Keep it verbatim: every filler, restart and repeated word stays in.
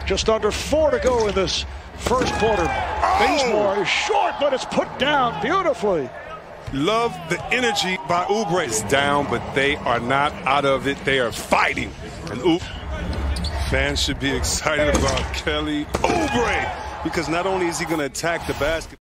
Just under four to go in this first quarter. Oh! Bazemore is short, but it's put down beautifully. Love the energy by Oubre. It's down, but they are not out of it. They are fighting. And Oubre, fans should be excited about Kelly Oubre, because not only is he going to attack the basket.